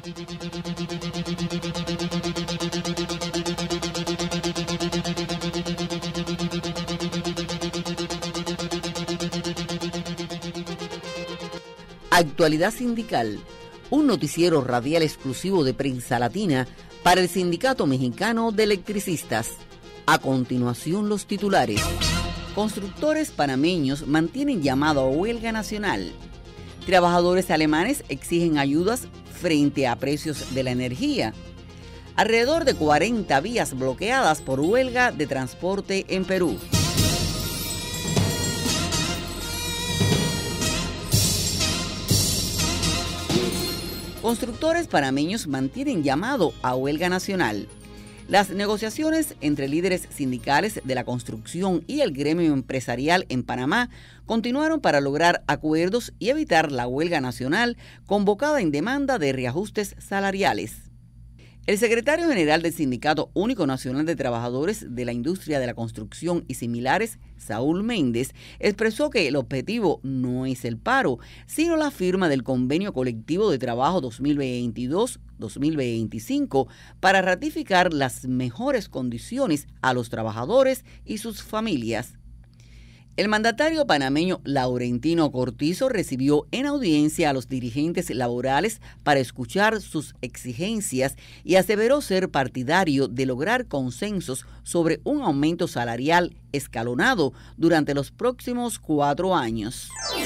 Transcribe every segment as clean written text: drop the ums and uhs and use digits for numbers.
Actualidad Sindical, un noticiero radial exclusivo de Prensa Latina para el Sindicato Mexicano de Electricistas. A continuación, los titulares. Constructores panameños mantienen llamado a huelga nacional. Trabajadores alemanes exigen ayudas frente a precios de la energía. Alrededor de 40 vías bloqueadas por huelga de transporte en Perú. Constructores panameños mantienen llamado a huelga nacional. Las negociaciones entre líderes sindicales de la construcción y el gremio empresarial en Panamá continuaron para lograr acuerdos y evitar la huelga nacional convocada en demanda de reajustes salariales. El secretario general del Sindicato Único Nacional de Trabajadores de la Industria de la Construcción y Similares, Saúl Méndez, expresó que el objetivo no es el paro, sino la firma del Convenio Colectivo de Trabajo 2022-2025 para ratificar las mejores condiciones a los trabajadores y sus familias. El mandatario panameño Laurentino Cortizo recibió en audiencia a los dirigentes laborales para escuchar sus exigencias y aseveró ser partidario de lograr consensos sobre un aumento salarial escalonado durante los próximos 4 años.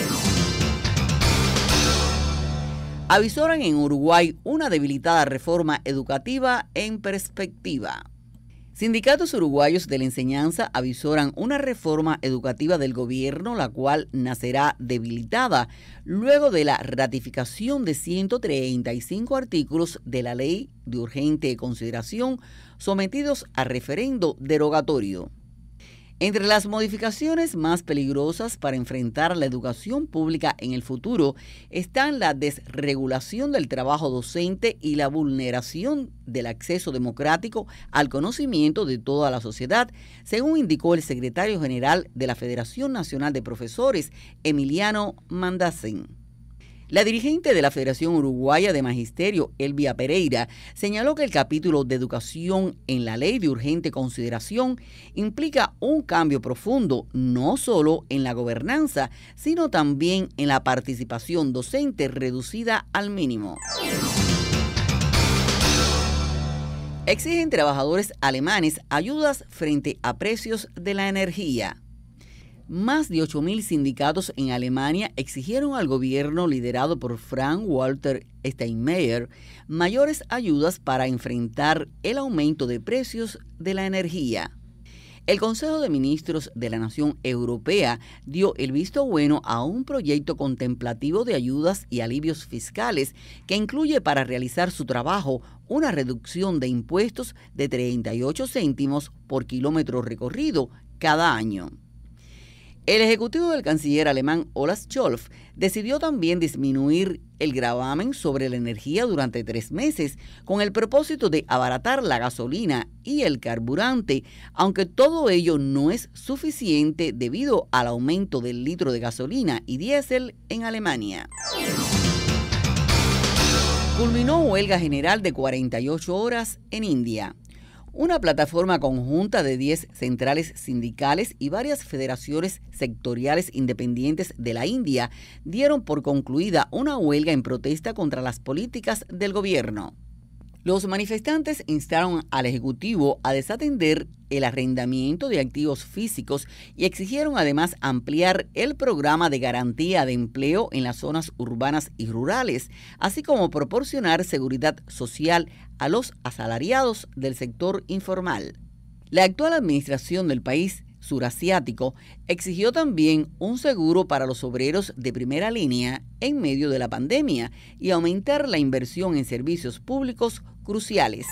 Avisoran en Uruguay una debilitada reforma educativa en perspectiva. Sindicatos uruguayos de la enseñanza avisoran una reforma educativa del gobierno, la cual nacerá debilitada luego de la ratificación de 135 artículos de la ley de urgente consideración sometidos a referendo derogatorio. Entre las modificaciones más peligrosas para enfrentar la educación pública en el futuro están la desregulación del trabajo docente y la vulneración del acceso democrático al conocimiento de toda la sociedad, según indicó el secretario general de la Federación Nacional de Profesores, Emiliano Mandacén. La dirigente de la Federación Uruguaya de Magisterio, Elvia Pereira, señaló que el capítulo de educación en la ley de urgente consideración implica un cambio profundo, no solo en la gobernanza, sino también en la participación docente reducida al mínimo. Exigen trabajadores alemanes ayudas frente a precios de la energía. Más de 8.000 sindicatos en Alemania exigieron al gobierno liderado por Frank-Walter Steinmeier mayores ayudas para enfrentar el aumento de precios de la energía. El Consejo de Ministros de la Nación Europea dio el visto bueno a un proyecto contemplativo de ayudas y alivios fiscales que incluye para realizar su trabajo una reducción de impuestos de 38 céntimos por kilómetro recorrido cada año. El ejecutivo del canciller alemán Olaf Scholz decidió también disminuir el gravamen sobre la energía durante 3 meses con el propósito de abaratar la gasolina y el carburante, aunque todo ello no es suficiente debido al aumento del litro de gasolina y diésel en Alemania. Culminó huelga general de 48 horas en India. Una plataforma conjunta de 10 centrales sindicales y varias federaciones sectoriales independientes de la India dieron por concluida una huelga en protesta contra las políticas del gobierno. Los manifestantes instaron al Ejecutivo a desatender el arrendamiento de activos físicos y exigieron además ampliar el programa de garantía de empleo en las zonas urbanas y rurales, así como proporcionar seguridad social a los asalariados del sector informal. La actual administración del país surasiático exigió también un seguro para los obreros de primera línea en medio de la pandemia y aumentar la inversión en servicios públicos cruciales.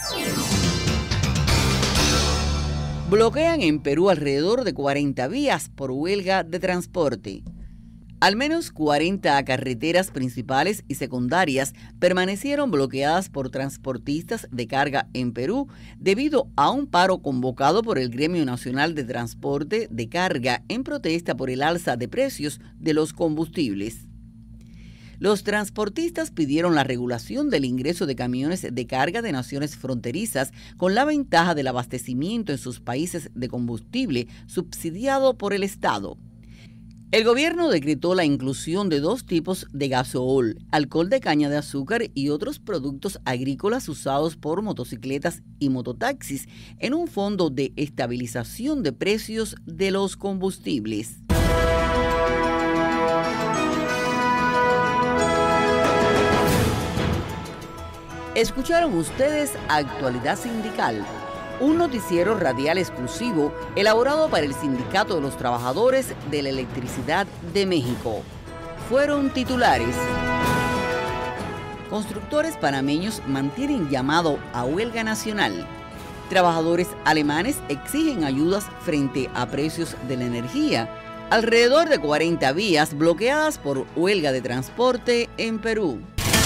Bloquean en Perú alrededor de 40 vías por huelga de transporte. Al menos 40 carreteras principales y secundarias permanecieron bloqueadas por transportistas de carga en Perú debido a un paro convocado por el Gremio Nacional de Transporte de Carga en protesta por el alza de precios de los combustibles. Los transportistas pidieron la regulación del ingreso de camiones de carga de naciones fronterizas con la ventaja del abastecimiento en sus países de combustible subsidiado por el Estado. El gobierno decretó la inclusión de 2 tipos de gasoil, alcohol de caña de azúcar y otros productos agrícolas usados por motocicletas y mototaxis en un fondo de estabilización de precios de los combustibles. Escucharon ustedes Actualidad Sindical, un noticiero radial exclusivo elaborado para el Sindicato de los Trabajadores de la Electricidad de México. Fueron titulares: constructores panameños mantienen llamado a huelga nacional. Trabajadores alemanes exigen ayudas frente a precios de la energía. Alrededor de 40 vías bloqueadas por huelga de transporte en Perú.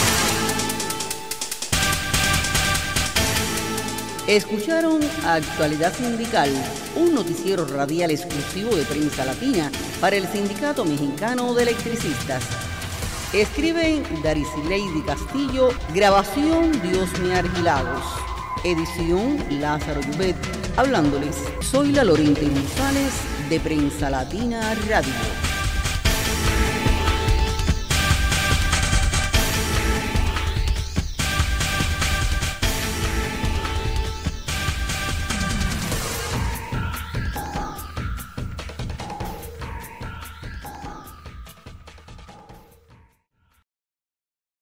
Escucharon Actualidad Sindical, un noticiero radial exclusivo de Prensa Latina para el Sindicato Mexicano de Electricistas. Escriben Daricileidi Castillo, grabación Diosme Argilagos, edición Lázaro Llubet. Hablándoles, soy la Lorente González de Prensa Latina Radio.